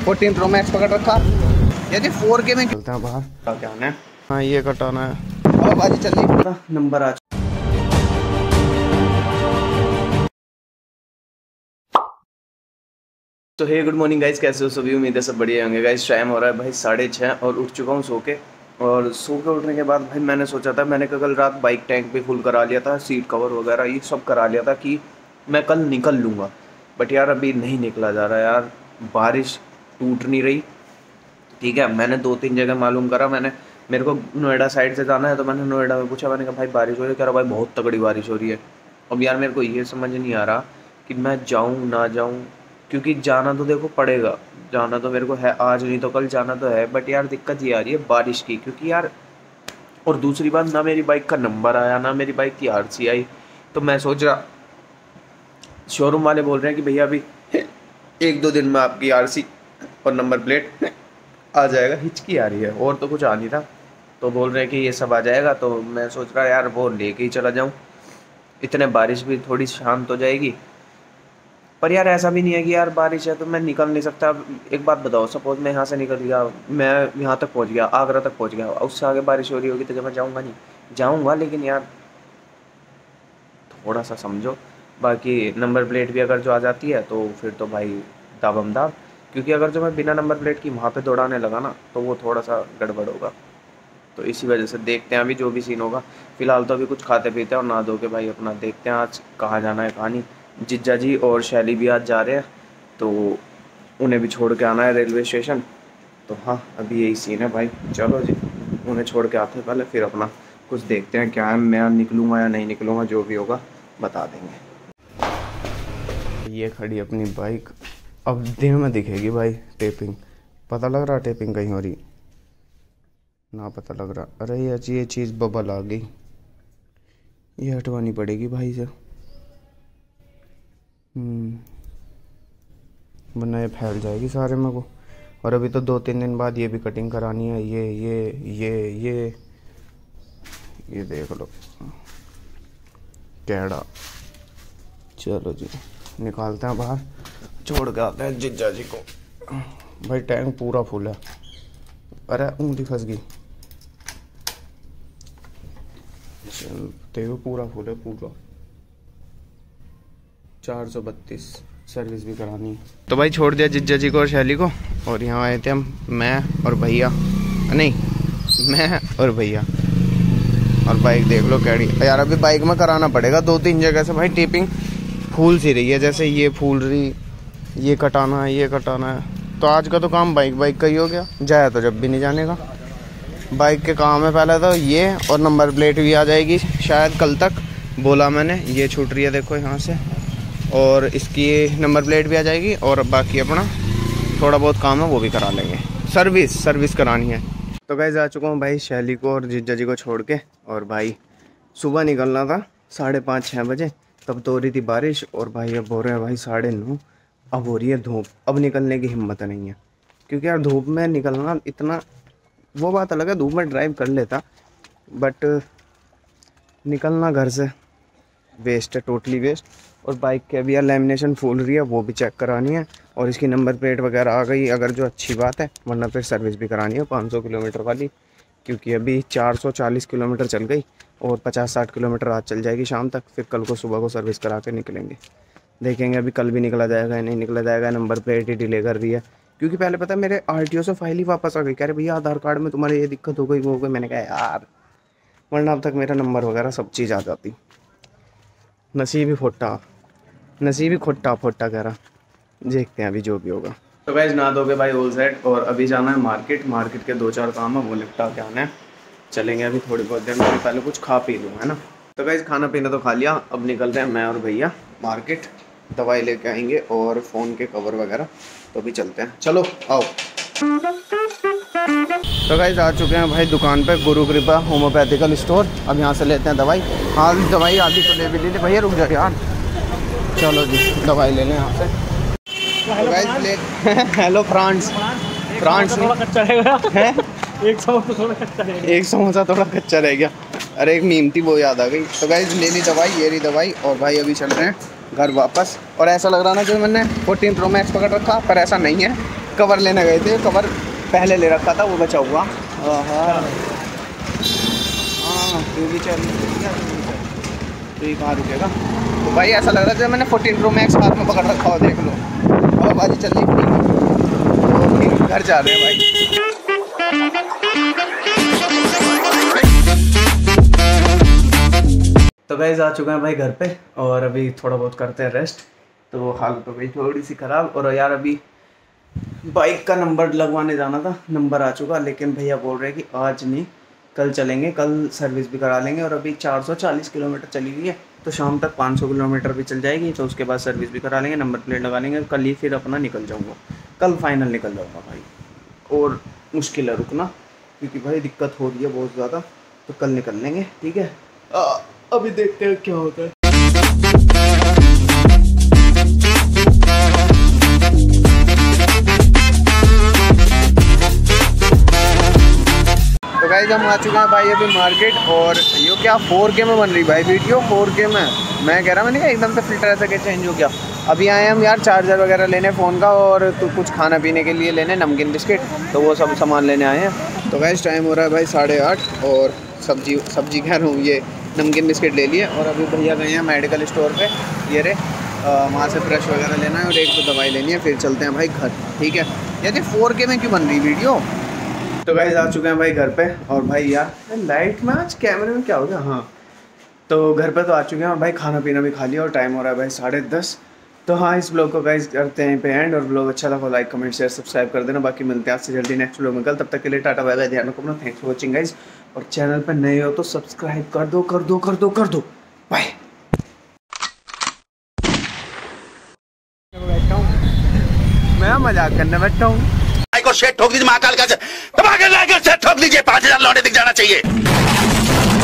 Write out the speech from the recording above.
14 Pro Max पकड़ रखा। यदि 4K में चलते हैं बाहर क्या है। हाँ ये कटाना है। अब बाजी चल रही नंबर आ। तो हे गुड मॉर्निंग गाइस, कैसे हो सभी? उम्मीद है सब बढ़िया होंगे गाइस। टाइम हो रहा है भाई 6:30 और उठ चुका हूँ सो के। और सो के उठने के बाद भाई मैंने सोचा था, मैंने कल रात बाइक टैंक पे फुल करा लिया था, सीट कवर वगैरह ये सब करा लिया था कि मैं कल निकल लूँगा। बट यार अभी नहीं निकला जा रहा यार, बारिश टूट नहीं रही। ठीक है, मैंने 2-3 जगह मालूम करा। मेरे को नोएडा साइड से जाना है तो मैंने नोएडा में पूछा, मैंने कहा भाई बारिश हो रही है? कह रहा भाई बहुत तगड़ी बारिश हो रही है। अब यार मेरे को ये समझ नहीं आ रहा कि मैं जाऊँ ना जाऊँ, क्योंकि जाना तो देखो पड़ेगा, जाना तो मेरे को है, आज नहीं तो कल जाना तो है। बट यार दिक्कत ये आ रही है बारिश की, क्योंकि यार और दूसरी बात, ना मेरी बाइक का नंबर आया ना मेरी बाइक की आरसी आई। तो मैं सोच रहा, शोरूम वाले बोल रहे हैं कि भैया अभी 1-2 दिन में आपकी आरसी और नंबर प्लेट आ जाएगा। हिचकी आ रही है और तो कुछ आ नहीं रहा। तो बोल रहे हैं कि ये सब आ जाएगा। तो मैं सोच रहा यार वो लेके ही चला जाऊँ, इतने बारिश भी थोड़ी शांत हो जाएगी। पर यार ऐसा भी नहीं है कि यार बारिश है तो मैं निकल नहीं सकता। एक बात बताओ, सपोज मैं यहाँ से निकल गया, मैं यहाँ तक पहुँच गया, आगरा तक पहुँच गया, उससे आगे बारिश हो रही होगी तो जब मैं जाऊँगा नहीं, जाऊँगा लेकिन यार थोड़ा सा समझो। बाकी नंबर प्लेट भी अगर जो आ जाती है तो फिर तो भाई दाबम दाब, क्योंकि अगर जो मैं बिना नंबर प्लेट की वहाँ पे दौड़ाने लगा ना तो वो थोड़ा सा गड़बड़ होगा। तो इसी वजह से देखते हैं अभी जो भी सीन होगा। फिलहाल तो अभी कुछ खाते पीते हैं और नहा धो के भाई अपना देखते हैं आज कहाँ जाना है कहाँ नहीं। जिज्जा जी और शैली भी आज जा रहे हैं तो उन्हें भी छोड़ के आना है रेलवे स्टेशन। तो हाँ अभी यही सीन है भाई, चलो जी उन्हें छोड़ के आते हैं पहले, फिर अपना कुछ देखते हैं क्या है। मैं निकलूँगा या नहीं निकलूँगा, जो भी होगा बता देंगे। ये खड़ी अपनी बाइक, अब दिन में दिखेगी भाई टेपिंग। पता लग रहा टेपिंग कहीं हो रही ना, पता लग रहा। अरे ये चीज़ बबल आ गई, ये हटवानी पड़ेगी भाई से, वरना ये फैल जाएगी सारे में को। और अभी तो 2-3 दिन बाद ये भी कटिंग करानी है। ये देख लो कैड़ा। चलो जी निकालते हैं बाहर, छोड़ के आते हैं जिज्जा जी को। भाई टैंक पूरा फुल है। अरे ऊँगली फंस गई। चलते हुए पूरा फुल है पूरा। 432 सर्विस भी करानी है। तो भाई छोड़ दिया जिज्जा जी को और शैली को, और यहाँ आए थे हम, मैं और भैया, नहीं मैं और भैया। और बाइक देख लो कैडी यार, अभी बाइक में कराना पड़ेगा 2-3 जगह से भाई टेपिंग। फूल सी रही है, जैसे ये फूल रही, ये कटाना है, ये कटाना है। तो आज का तो काम बाइक का ही हो गया, जाया तो जब भी नहीं जाने का। बाइक के काम है पहले तो ये, और नंबर प्लेट भी आ जाएगी शायद कल तक, बोला मैंने। ये छूट रही है देखो यहाँ से, और इसकी नंबर प्लेट भी आ जाएगी। और बाकी अपना थोड़ा बहुत काम है वो भी करा लेंगे, सर्विस करानी है। तो गाइस आ चुका हूँ भाई शैली को और जिज्जा जी को छोड़ के। और भाई सुबह निकलना था 5:30-6 बजे, तब तो हो रही थी बारिश। और भाई अब हो रहे हैं भाई 9:30, अब हो रही है धूप। अब निकलने की हिम्मत नहीं है, क्योंकि यार धूप में निकलना इतना, वो बात अलग है धूप में ड्राइव कर लेता, बट निकलना घर से वेस्ट है, टोटली वेस्ट। और बाइक के अभी यार लैमिनेशन फूल रही है, वो भी चेक करानी है। और इसकी नंबर प्लेट वगैरह आ गई अगर जो अच्छी बात है, वरना फिर सर्विस भी करानी है 500 किलोमीटर वाली, क्योंकि अभी 440 किलोमीटर चल गई और 50-60 किलोमीटर आज चल जाएगी शाम तक। फिर कल को सुबह को सर्विस करा के निकलेंगे, देखेंगे अभी कल भी निकला जाएगा या नहीं निकला जाएगा। नंबर प्लेट ही डिले कर रही है, क्योंकि पहले पता है मेरे आरटीओ से फाइल ही वापस आ गई। कह रहे भैया आधार कार्ड में तुम्हारे ये दिक्कत हो गई वो हो गई। मैंने कहा यार, वरना अब तक मेरा नंबर वगैरह सब चीज़ आ जाती। नसीब ही खोटा कह रहा। देखते हैं अभी जो भी होगा। तो गाइस नहा धो के भाई ऑल सेट, और अभी जाना है मार्केट के 2-4 काम है वो निपटा के आना है। चलेंगे अभी थोड़ी बहुत देर में, पहले कुछ खा पी लूँ है ना। तो गाइस खाना पीना तो खा लिया, अब निकल रहे हैं मैं और भैया मार्केट, दवाई लेके आएंगे और फ़ोन के कवर वगैरह। तो भी चलते हैं, चलो आओ। तो गाइस आ चुके हैं भाई दुकान पे, गुरु कृपा होम्योपैथिकल स्टोर। अब यहाँ से लेते हैं दवाई। हाँ दवाई आधी तो ले भी ली थी भैया, रुक जा यार। चलो जी दवाई ले लें यहाँ से। तो गाइस ले हेलो फ्रांस थोड़ा कच्चा है। एक समोसा थोड़ा कच्चा रह गया। अरे एक मीम थी वो याद आ गई। तो गाइस ले ली दवाई, ये रही दवाई। और भाई अभी चल रहे हैं घर वापस। और ऐसा लग रहा ना कि मैंने 14 Pro Max पकड़ रखा, पर ऐसा नहीं है। कवर लेने गए थे, कवर पहले ले रखा था, वो बचा हुआ। हाँ तू भी चल, तो ये कहाँ रुकेगा। तो भाई ऐसा लग रहा है जैसे मैंने 14 Pro Max हाथ में पकड़ रखा हो, देख लो। और बाजी चल रही फ्री, तो घर जा रहे हैं भाई। तो गाइस आ चुके हैं भाई घर पे, और अभी थोड़ा बहुत करते हैं रेस्ट। तो हालत हो गई थोड़ी सी ख़राब, और यार अभी बाइक का नंबर लगवाने जाना था, नंबर आ चुका, लेकिन भैया बोल रहे हैं कि आज नहीं कल चलेंगे, कल सर्विस भी करा लेंगे। और अभी 440 किलोमीटर चली हुई है, तो शाम तक 500 किलोमीटर भी चल जाएगी, तो उसके बाद सर्विस भी करा लेंगे, नंबर प्लेट लगा लेंगे। कल ही फिर अपना निकल जाऊँगा, कल फाइनल निकल जाऊँगा भाई। और मुश्किल है रुकना, क्योंकि भाई दिक्कत हो रही है बहुत ज़्यादा, तो कल निकल लेंगे, ठीक है। अभी देखते हैं क्या होता है। तो गाइस हम आ चुके हैं भाई अभी मार्केट, और ये क्या 4K में बन रही भाई वीडियो, 4K में। मैं कह रहा, मैंने कहा एकदम से फिल्टर ऐसा क्या चेंज हो गया। अभी आए हम यार चार्जर वगैरह लेने फ़ोन का, और तो कुछ खाना पीने के लिए लेने, नमकीन बिस्किट, तो वो सब सामान लेने आए हैं। तो गाइस टाइम हो रहा है भाई 8:30, और सब्जी कह रहा हूँ, ये नमकीन बिस्किट ले लिए। और अभी भैया गए हैं मेडिकल स्टोर पे, ये रे वहाँ से ब्रश वगैरह लेना है, और एक तो दवाई लेनी है, फिर चलते हैं भाई घर, ठीक है। यार 4K में क्यों बन रही वीडियो। तो गाइस आ चुके हैं भाई घर पे, और भाई यार लाइट में आज कैमरे में क्या हो गया। हाँ तो घर पे तो आ चुके हैं, और भाई खाना पीना भी खा लिया, और टाइम हो रहा है भाई 10:30। तो हाँ इस ब्लॉग को गाइस करते हैं पे एंड, और ब्लॉग अच्छा लगा लाइक कमेंट शेयर सब्सक्राइब कर देना। बाकी मिलते हैं आपसे जल्दी नेक्स्ट ब्लॉग में कल, तब तक के लिए टाटा बाय बाय, ध्यान रखो अपना, थैंक्स फॉर वॉचिंग गाइस। और चैनल पर नए हो तो सब्सक्राइब कर दो, बाय। मैं मजाक करने बैठा हूँ, को शेट ठोक दीजिए, महाकाल का ठोक दीजिए, 5000 लौटे दिख जाना चाहिए।